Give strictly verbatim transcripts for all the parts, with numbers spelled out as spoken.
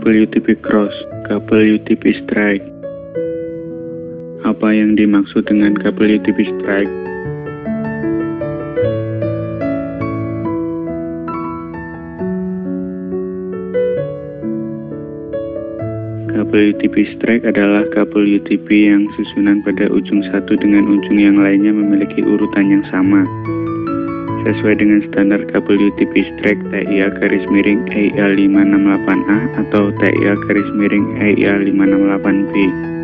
W T P cross, W T P strike. Apa yang dimaksud dengan W T P strike? W T P strike adalah W T P yang susunan pada ujung satu dengan ujung yang lainnya memiliki urutan yang sama. Sesuai dengan standar W T P strike T I A garis miring E I A lima enam delapan A atau T I A garis miring E I A lima enam delapan B.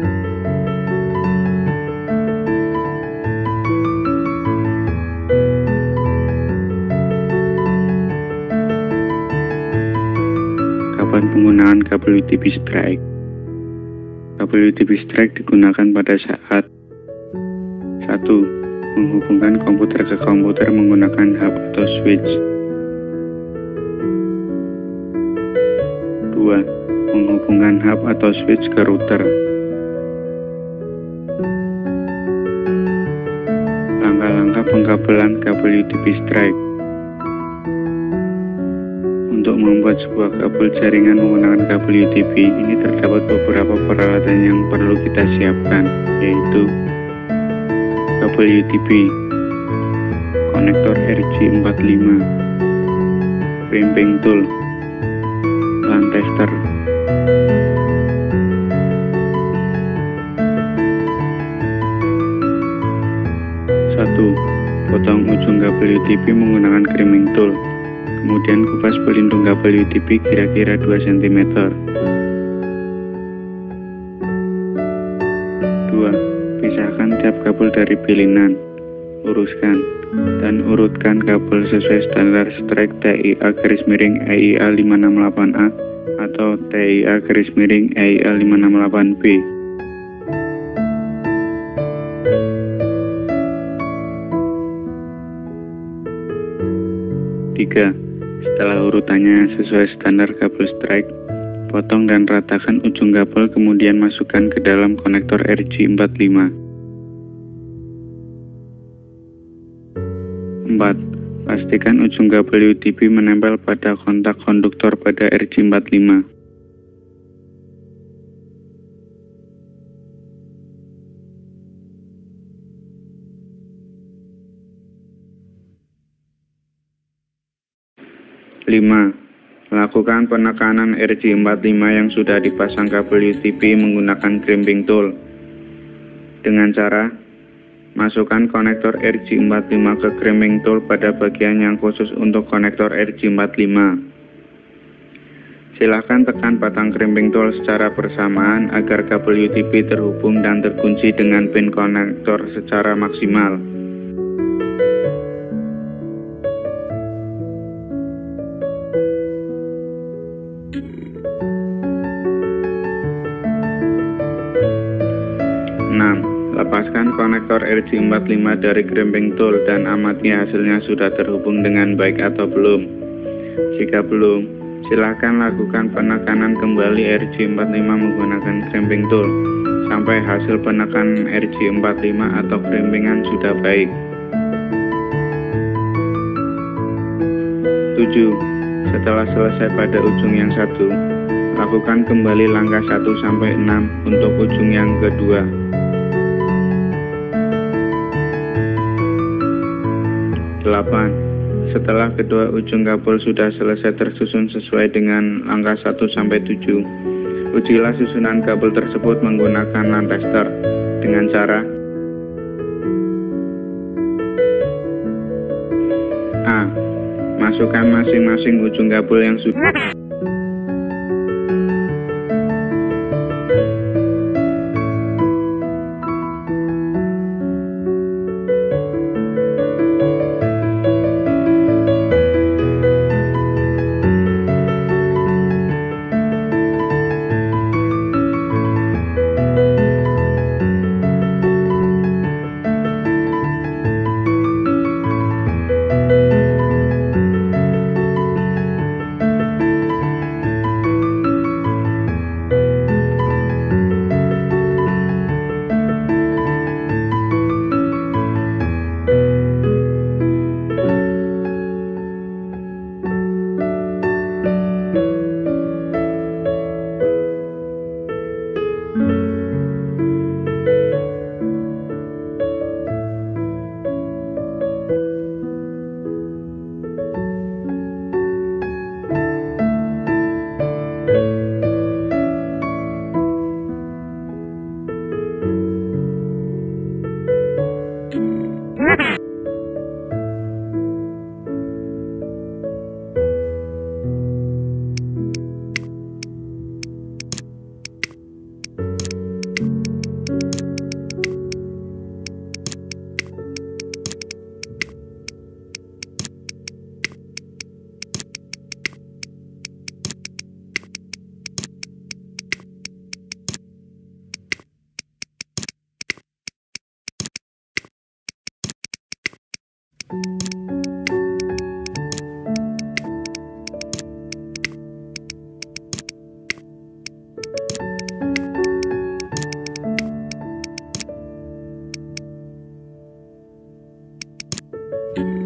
Kapan penggunaan W T P strike? W T P strike digunakan pada saat satu. Menghubungkan komputer ke komputer menggunakan hub atau switch. Dua. Menghubungkan hub atau switch ke router. Langkah-langkah pengkabelan W T P strike. Untuk membuat sebuah kabel jaringan menggunakan W T P, ini terdapat beberapa peralatan yang perlu kita siapkan, yaitu W T P, konektor R J empat puluh lima, crimping tool, LAN tester. Satu. Potong ujung W T P menggunakan crimping tool. Kemudian kupas pelindung W T P kira-kira dua sentimeter. Dua. Pisahkan tiap kabel dari pilihan, luruskan, dan urutkan kabel sesuai standar strike T I A garis miring E I A lima enam delapan A atau T I A garis miring E I A lima enam delapan B. Tiga. Setelah urutannya sesuai standar kabel strike, potong dan ratakan ujung kabel kemudian masukkan ke dalam konektor R J empat puluh lima. Empat. Pastikan ujung W T P menempel pada kontak konduktor pada R J empat puluh lima. Lima. Lakukan penekanan R J empat puluh lima yang sudah dipasang W T P menggunakan crimping tool. Dengan cara masukkan konektor R J empat puluh lima ke crimping tool pada bagian yang khusus untuk konektor R J empat puluh lima. Silakan tekan batang crimping tool secara bersamaan agar W T P terhubung dan terkunci dengan pin konektor secara maksimal. enam. Lepaskan konektor R J empat puluh lima dari crimping tool dan amati hasilnya sudah terhubung dengan baik atau belum. Jika belum, silakan lakukan penekanan kembali R J empat puluh lima menggunakan crimping tool sampai hasil penekanan R J empat puluh lima atau crimpingan sudah baik. tujuh. Setelah selesai pada ujung yang satu, lakukan kembali langkah satu sampai enam untuk ujung yang kedua. delapan. Setelah kedua ujung kabel sudah selesai tersusun sesuai dengan langkah satu sampai tujuh, ujilah susunan kabel tersebut menggunakan LAN tester dengan cara A. Masukkan masing-masing ujung kabel yang sudah Thank you.